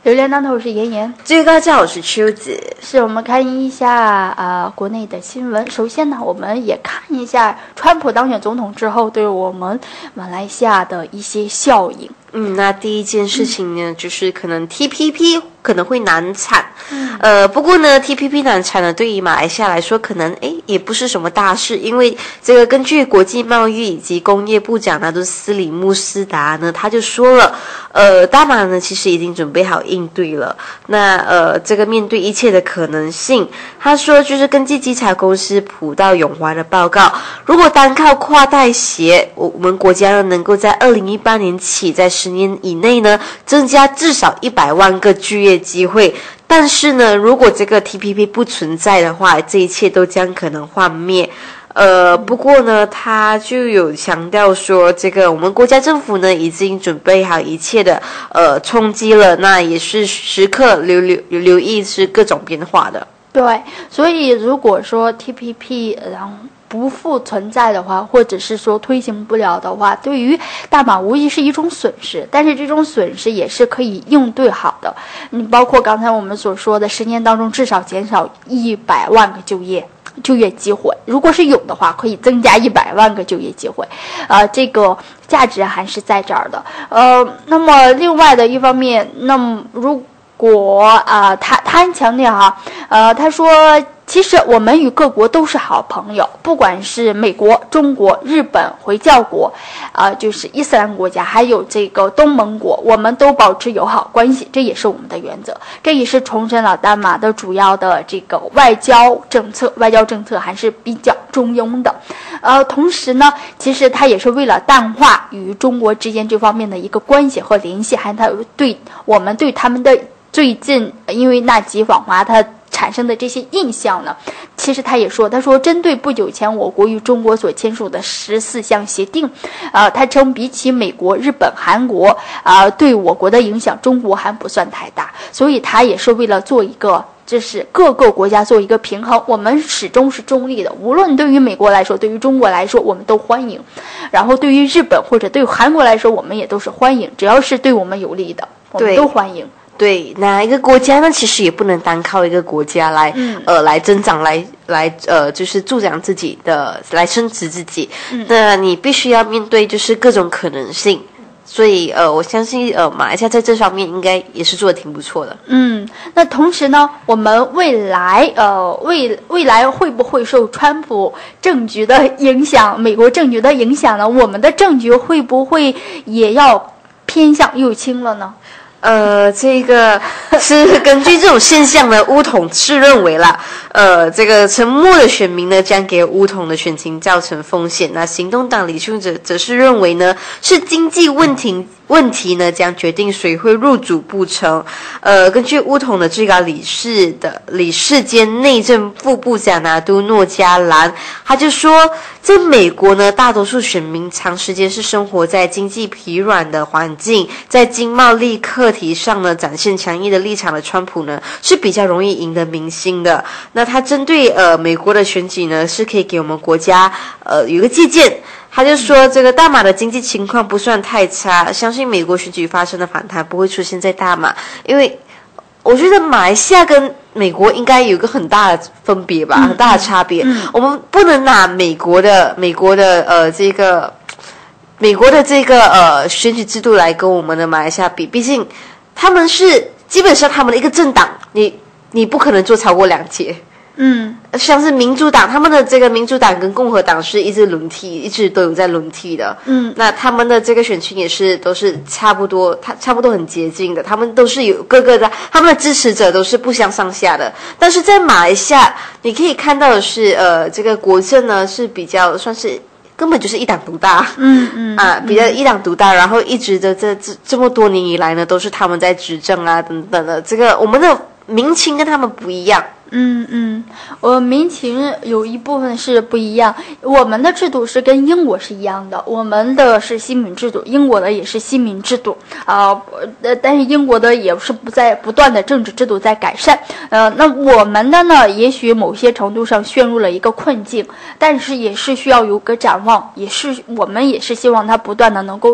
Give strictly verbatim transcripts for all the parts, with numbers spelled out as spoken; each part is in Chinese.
榴莲当头是妍妍， 最高价我是秋子。 是我们看一下呃国内的新闻。首先呢，我们也看一下川普当选总统之后对我们马来西亚的一些效应。 嗯，那第一件事情呢，嗯、就是可能 T P P 可能会难产。嗯、呃，不过呢 ，T P P 难产呢，对于马来西亚来说，可能诶也不是什么大事，因为这个根据国际贸易以及工业部长纳杜斯里穆斯达呢，他就说了，呃，大马呢其实已经准备好应对了。那呃，这个面对一切的可能性，他说就是根据稽查公司普道永华的报告，如果单靠跨代协，我我们国家呢能够在二零一八年起，在十年以内呢，增加至少一百万个就业机会。但是呢，如果这个 T P P 不存在的话，这一切都将可能幻灭。呃，不过呢，他就有强调说，这个我们国家政府呢已经准备好一切的呃冲击了，那也是时刻留留留意是各种变化的。 对，所以如果说 T P P 然后不复存在的话，或者是说推行不了的话，对于大马无疑是一种损失，但是这种损失也是可以应对好的。你包括刚才我们所说的十年当中至少减少一百万个就业就业机会，如果是有的话，可以增加一百万个就业机会，呃，这个价值还是在这儿的。呃，那么另外的一方面，那么如果啊、呃，他他强调哈，呃，他说。其实我们与各国都是好朋友，不管是美国、中国、日本、回教国，啊、呃，就是伊斯兰国家，还有这个东盟国，我们都保持友好关系，这也是我们的原则，这也是重申了大马的主要的这个外交政策，外交政策还是比较中庸的。呃，同时呢，其实它也是为了淡化与中国之间这方面的一个关系和联系，还有对我们对他们的最近，因为纳吉访华，他产生的这些印象呢，其实他也说，他说针对不久前我国与中国所签署的十四项协定，呃，他称比起美国、日本、韩国，啊、呃，对我国的影响，中国还不算太大，所以他也是为了做一个，这是各个国家做一个平衡，我们始终是中立的，无论对于美国来说，对于中国来说，我们都欢迎，然后对于日本或者对于韩国来说，我们也都是欢迎，只要是对我们有利的，我们都欢迎。 对，哪一个国家呢？其实也不能单靠一个国家来，嗯、呃，来增长，来来呃，就是助长自己的，来升值自己。嗯、那你必须要面对就是各种可能性。所以呃，我相信呃，马来西亚在这方面应该也是做得挺不错的。 嗯，那同时呢，我们未来呃未未来会不会受川普政局的影响，美国政局的影响呢？我们的政局会不会也要偏向右倾了呢？ 呃，这个是根据这种现象呢，巫统是认为啦，呃，这个沉默的选民呢，将给巫统的选情造成风险。那行动党领袖者则是认为呢，是经济问题问题呢，将决定谁会入主不成。呃，根据巫统的最高理事的理事兼内政副部长拿督诺加兰，他就说，在美国呢，大多数选民长时间是生活在经济疲软的环境，在经贸利课题上呢，展现强硬的立场的川普呢，是比较容易赢得民心的。那他针对呃美国的选举呢，是可以给我们国家呃有一个借鉴。他就说，这个大马的经济情况不算太差，相信美国选举发生的反弹不会出现在大马，因为我觉得马来西亚跟美国应该有一个很大的分别吧，嗯、很大的差别。嗯、我们不能拿美国的美国的呃这个美国的这个呃选举制度来跟我们的马来西亚比，毕竟他们是基本上他们的一个政党，你你不可能做超过两届。嗯，像是民主党，他们的这个民主党跟共和党是一直轮替，一直都有在轮替的。嗯，那他们的这个选区也是都是差不多，他差不多很接近的，他们都是有各个的，他们的支持者都是不相上下的。但是在马来西亚，你可以看到的是，呃，这个国政呢是比较算是根本就是一党独大。嗯嗯啊，比较一党独大，然后一直的这这这么多年以来呢，都是他们在执政啊等等的。这个我们的民情跟他们不一样。 嗯嗯，我民情有一部分是不一样。我们的制度是跟英国是一样的，我们的是新民制度，英国的也是新民制度啊。呃，但是英国的也是不在不断的政治制度在改善。呃，那我们的呢，也许某些程度上陷入了一个困境，但是也是需要有个展望，也是我们也是希望它不断的能够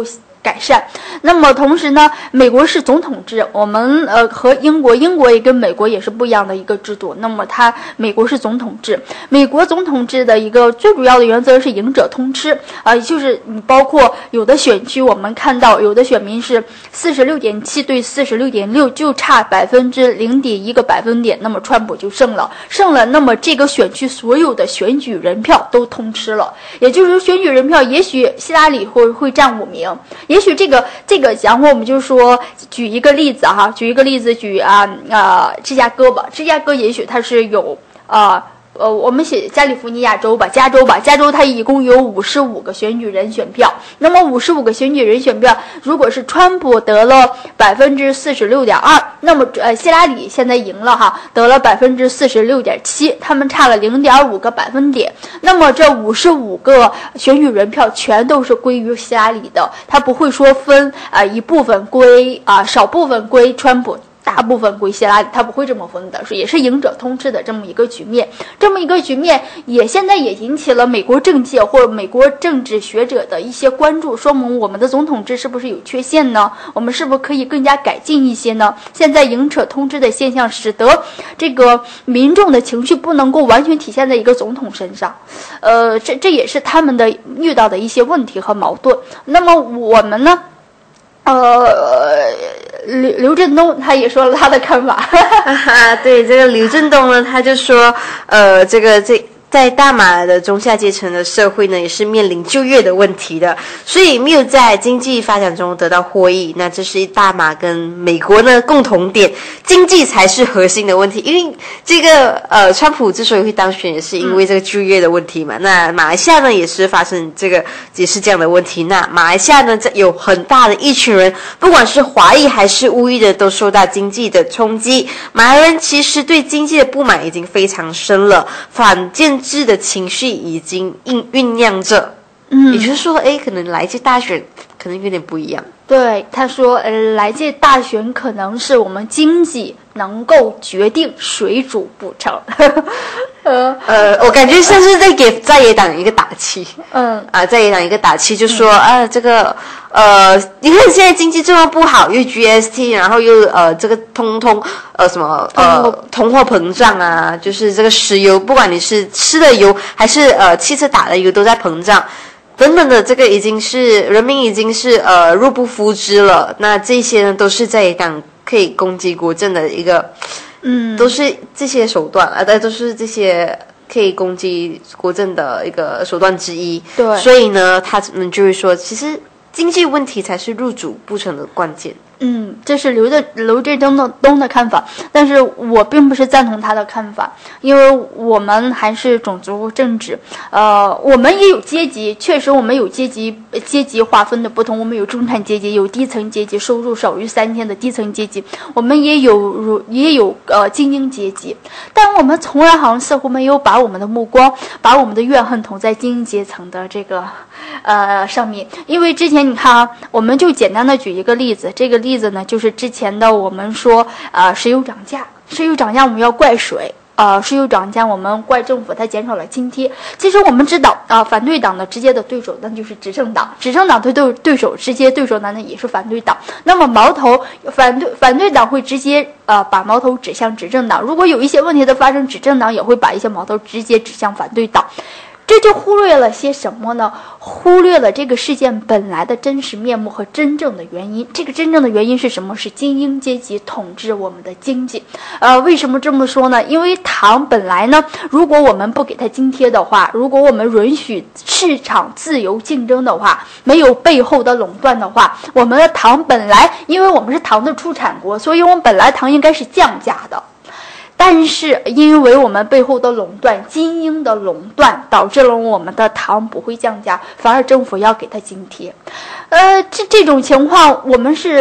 改善。那么同时呢，美国是总统制，我们呃和英国，英国也跟美国也是不一样的一个制度。那么它美国是总统制，美国总统制的一个最主要的原则是赢者通吃啊、呃，就是你包括有的选区，我们看到有的选民是四十六点七对四十六点六，就差百分之零点一个百分点，那么川普就胜了，胜了，那么这个选区所有的选举人票都通吃了，也就是说选举人票，也许希拉里会会占五名，也许这个这个，然后我们就说举一个例子哈，举一个例子，举啊啊、呃、芝加哥吧，芝加哥也许它是有啊。呃呃，我们写加利福尼亚州吧，加州吧，加州它一共有五十五个选举人选票。那么五十五个选举人选票，如果是川普得了百分之四十六点二，那么呃希拉里现在赢了哈，得了百分之四十六点七，他们差了零点五个百分点。那么这五十五个选举人票全都是归于希拉里的，他不会说分啊、呃、一部分归啊、呃、少部分归川普。大部分归希拉里，他不会这么分的，是也是赢者通吃的这么一个局面。这么一个局面也现在也引起了美国政界或者美国政治学者的一些关注，说明我们的总统制是不是有缺陷呢？我们是不是可以更加改进一些呢？现在赢者通吃的现象使得这个民众的情绪不能够完全体现在一个总统身上，呃，这这也是他们的遇到的一些问题和矛盾。那么我们呢？呃，刘刘振东他也说了他的看法。 啊，对，这个刘振东呢，他就说，呃，这个这。在大马的中下阶层的社会呢，也是面临就业的问题的，所以没有在经济发展中得到获益。那这是大马跟美国呢共同点，经济才是核心的问题。因为这个呃，川普之所以会当选，也是因为这个就业的问题嘛。嗯、那马来西亚呢，也是发生这个也是这样的问题。那马来西亚呢，有很大的一群人，不管是华裔还是乌裔的，都受到经济的冲击。马来人其实对经济的不满已经非常深了，反建制的情绪已经酝酝酿着，嗯，也就是说，哎，可能来届大选可能有点不一样。 对，他说，呃，来届大选可能是我们经济能够决定谁主不成。呃呃，我感觉像是在给在野党一个打气。 嗯啊，在野党一个打气，就说、嗯、啊，这个呃，你看现在经济状况不好，又 G S T， 然后又呃，这个通通呃什么呃通货膨胀啊，就是这个石油，不管你是吃的油还是呃汽车打的油都在膨胀。等等的，这个已经是人民已经是呃入不敷支了。那这些呢，都是在野党可以攻击国政的一个，嗯，都是这些手段啊，都是这些可以攻击国政的一个手段之一。 对， 所以呢，他们就会说，其实经济问题才是入主不成的关键。 嗯，这是刘的刘振东的东的看法，但是我并不是赞同他的看法，因为我们还是种族政治，呃，我们也有阶级，确实我们有阶级阶级划分的不同，我们有中产阶级，有低层阶级，收入少于三千的低层阶级，我们也有也有呃精英阶级，但我们从来好像似乎没有把我们的目光，把我们的怨恨投在精英阶层的这个呃上面，因为之前你看啊，我们就简单的举一个例子，这个例子呢，就是之前的我们说，呃，石油涨价，石油涨价我们要怪谁？呃，石油涨价我们怪政府，它减少了津贴。其实我们知道，啊、呃，反对党的直接的对手那就是执政党，执政党对对对手直接对手呢，那也是反对党。那么矛头反对反对党会直接呃把矛头指向执政党，如果有一些问题的发生，执政党也会把一些矛头直接指向反对党。这就忽略了些什么呢？忽略了这个事件本来的真实面目和真正的原因。这个真正的原因是什么？是精英阶级统治我们的经济。呃，为什么这么说呢？因为糖本来呢，如果我们不给它津贴的话，如果我们允许市场自由竞争的话，没有背后的垄断的话，我们的糖本来，因为我们是糖的出产国，所以我们本来糖应该是降价的。但是因为我们背后的垄断，精英的垄断，导致了我们的糖不会降价，反而政府要给它津贴。呃，这这种情况我们是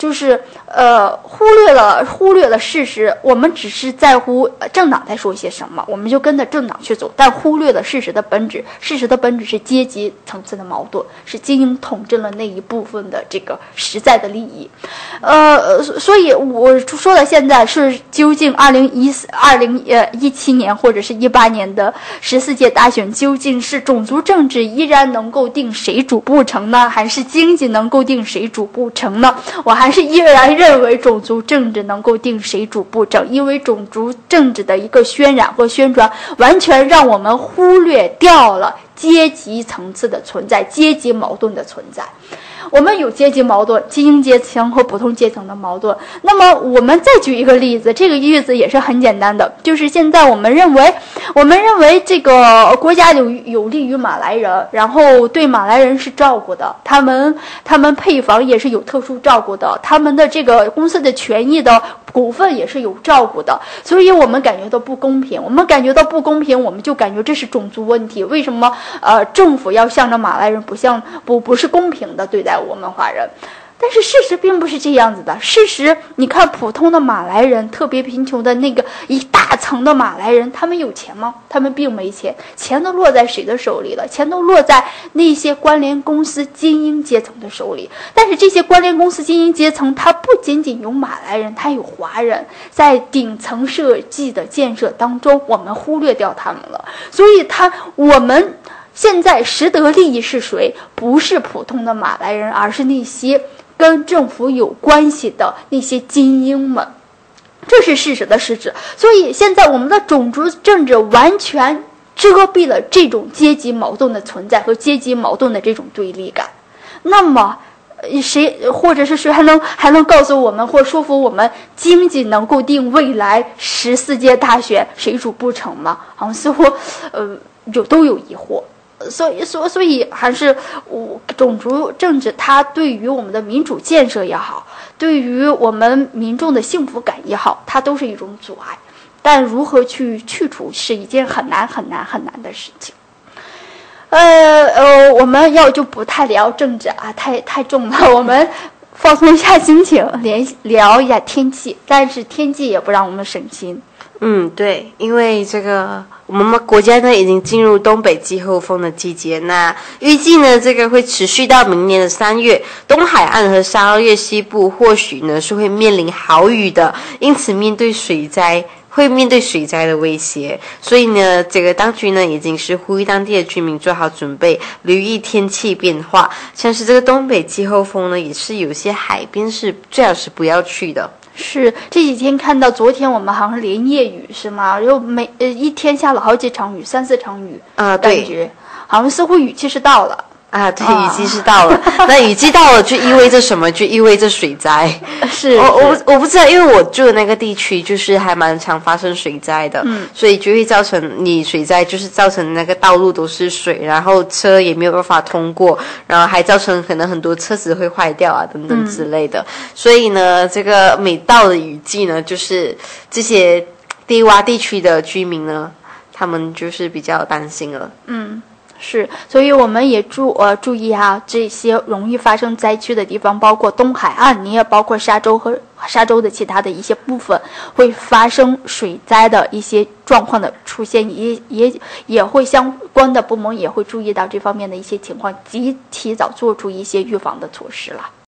就是呃忽略了忽略了事实，我们只是在乎政党在说些什么，我们就跟着政党去走，但忽略了事实的本质。事实的本质是阶级层次的矛盾，是精英统治了那一部分的这个实在的利益。呃，所以我说的现在是究竟二零一四、二零呃一七年或者是一八年的十四届大选，究竟是种族政治依然能够定谁主不成呢，还是经济能够定谁主不成呢？我还是依然认为种族政治能够定谁主不成，因为种族政治的一个渲染或宣传，完全让我们忽略掉了阶级层次的存在，阶级矛盾的存在。我们有阶级矛盾，精英阶层和普通阶层的矛盾。那么我们再举一个例子，这个例子也是很简单的，就是现在我们认为，我们认为这个国家有有利于马来人，然后对马来人是照顾的，他们他们配房也是有特殊照顾的，他们的这个公司的权益的股份也是有照顾的，所以我们感觉到不公平，我们感觉到不公平，我们就感觉这是种族问题。为什么呃政府要向着马来人不向不不是公平的对待我们华人？但是事实并不是这样子的。事实，你看普通的马来人，特别贫穷的那个一大层的马来人，他们有钱吗？他们并没钱，钱都落在谁的手里了？钱都落在那些关联公司精英阶层的手里。但是这些关联公司精英阶层，它不仅仅有马来人，它有华人，在顶层设计的建设当中，我们忽略掉他们了。所以他我们现在实得利益是谁？不是普通的马来人，而是那些跟政府有关系的那些精英们，这是事实的事实。所以现在我们的种族政治完全遮蔽了这种阶级矛盾的存在和阶级矛盾的这种对立感。那么谁或者是谁还能还能告诉我们或说服我们，经济能够定未来十四届大选谁主不成吗？好像似乎呃有都有疑惑。所以，所所以还是我种族政治，它对于我们的民主建设也好，对于我们民众的幸福感也好，它都是一种阻碍。但如何去去除，是一件很难很难很难的事情。呃呃，我们要就不太聊政治啊，太太重了。我们放松一下心情，连聊一下天气，但是天气也不让我们省心。 嗯，对，因为这个我们国家呢已经进入东北季候风的季节，那预计呢这个会持续到明年的三月，东海岸和沙捞越西部或许呢是会面临豪雨的，因此面对水灾会面对水灾的威胁，所以呢这个当局呢已经是呼吁当地的居民做好准备，留意天气变化，像是这个东北季候风呢也是有些海边是最好是不要去的。 是这几天看到，昨天我们好像连夜雨是吗？又每呃一天下了好几场雨，三四场雨啊， 感觉好像似乎雨季是到了啊，对，雨季是到了。那雨季到了就意味着什么？就意味着水灾。 是， 我我我不知道，因为我住的那个地区就是还蛮常发生水灾的，嗯，所以就会造成你水灾，就是造成那个道路都是水，然后车也没有办法通过，然后还造成可能很多车子会坏掉啊等等之类的。嗯、所以呢，这个每到了雨季呢，就是这些低洼地区的居民呢，他们就是比较担心了。 嗯。是，所以我们也注呃注意哈，这些容易发生灾区的地方，包括东海岸，你也包括沙洲和沙洲的其他的一些部分，会发生水灾的一些状况的出现，也也也会相关的部门也会注意到这方面的一些情况，及提早做出一些预防的措施了。